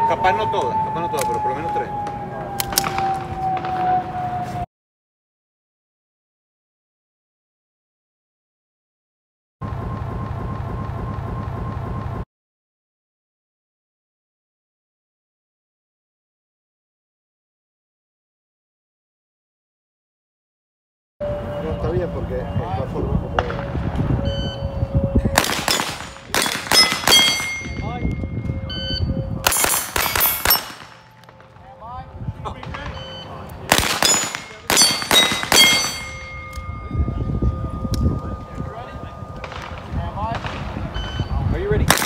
Capaz no todas, pero por lo menos 3. No, está bien porque va a formar como... Are you ready?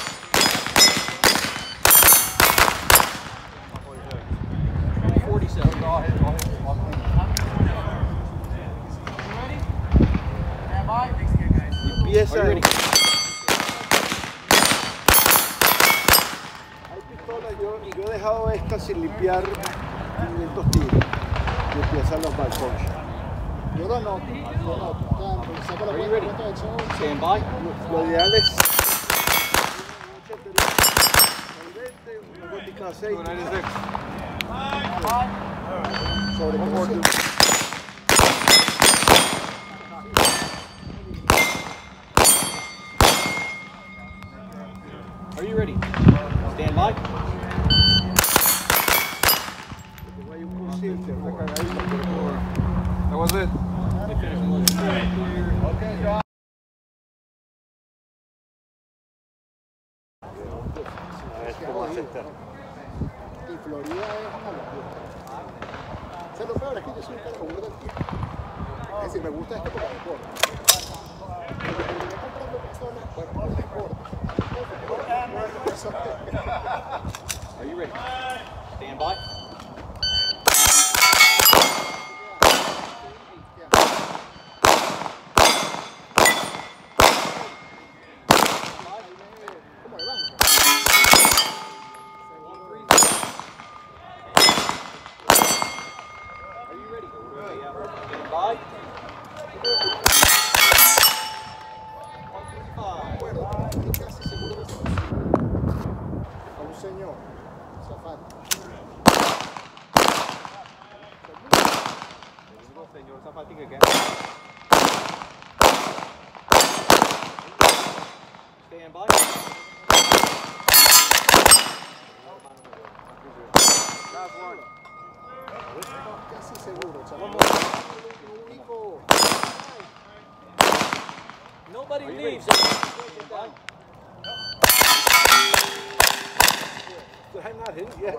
47. Empieza... Are you ready? Hay pistolas, yo he dejado esta sin limpiar 500 tiros y empiezan los balcones. Yo lo noto, saco la cuenta de hecho. Stand by. Lo ideal es una gotica de aceite. 296. Sobre todo. Are you ready? Stand by. Hay un consciente, una cagadita, pero... That was it. Y Florida es una locura. O sea, lo peor es que yo soy un carro burdo del tipo. Es decir, me gusta esto como deporte. Porque terminé comprando pistolas por el deporte. Are you ready? Stand by. ¿Cómo le van? Are you ready? Stand by. 135. Estoy casi seguro que se lo a un señor zafate. Señor Zapati que stand by. Last one. Casi seguro, chaval. Nobody leaves. I'm not hit yet.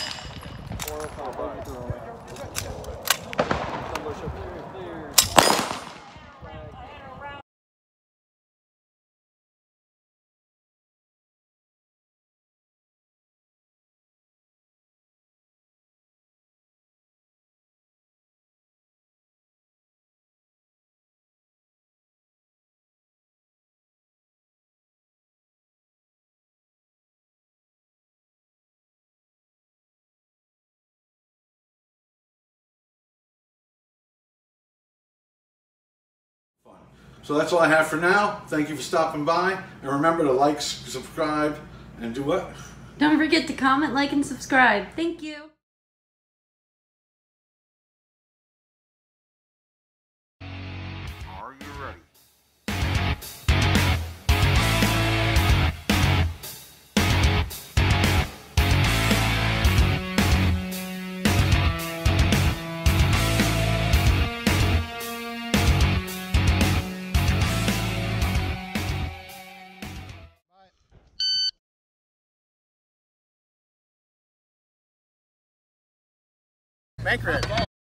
So that's all I have for now. Thank you for stopping by. And remember to like, subscribe, and do what? Don't forget to comment, like, and subscribe. Thank you. Are you ready? Bank